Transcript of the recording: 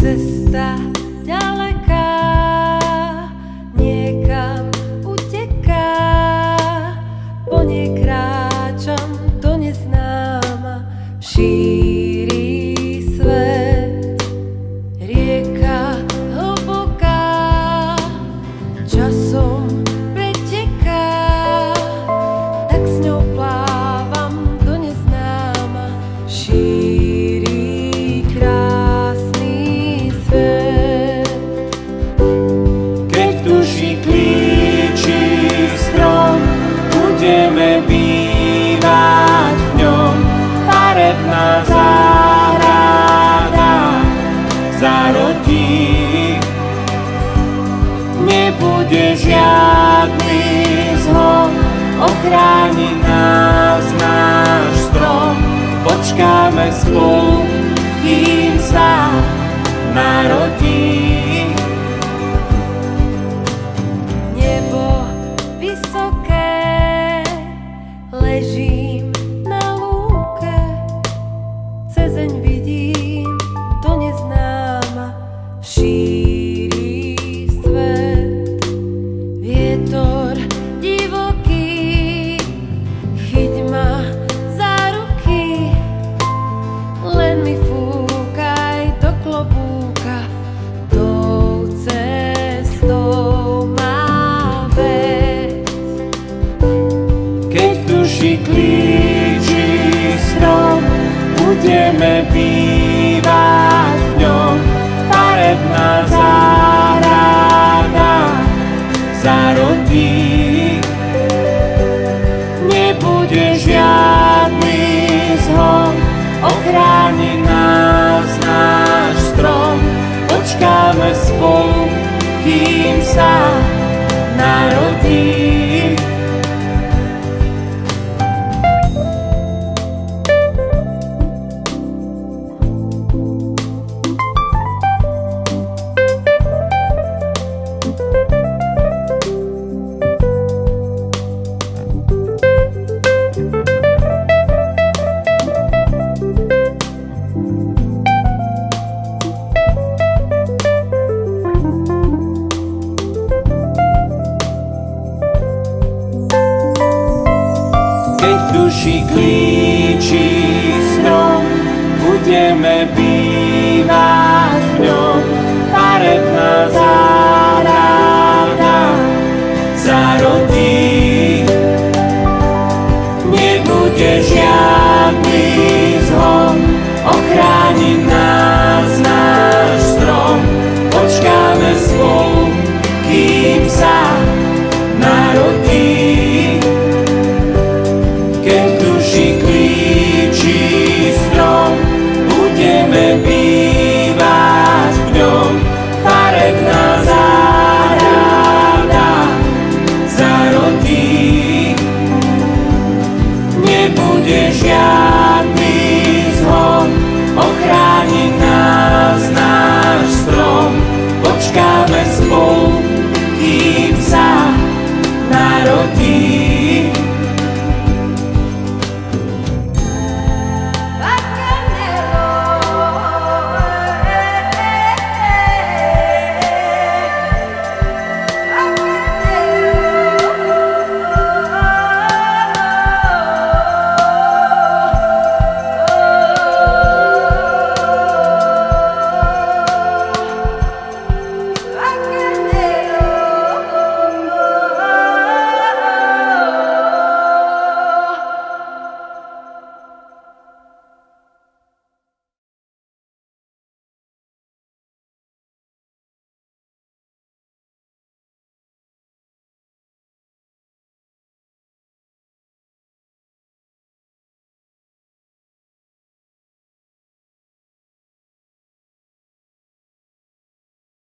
Cesta ďaleká niekam uteká, po nej kráčam do neznáma, šíri svet. Rieka hlboká časom preteká, tak s ňou plávam do neznáma, šíri krásny svet. Keď tuší klíči strom, budeme bývať v ňom. Farebná záhrada zarodí, nebude žiadny zhon, ochráni nás náš strom. Počkáme spolu, kým sa narodí. Nebo vysoké, ležím na lúke, cezeň vidím do neznáma, šíri svet. Vietor divoký, chyť ma za ruky, len mi fúkaj do klobúka, tou cestou ma veď. Keď tuší klíči strom, budeme bývať v ňom. Farebná záhrada zarodí, nebude žiadny zhon, ochráni nás náš strom. Počkáme spolu, kým sa narodí. Keď duši klíči strom, budeme byť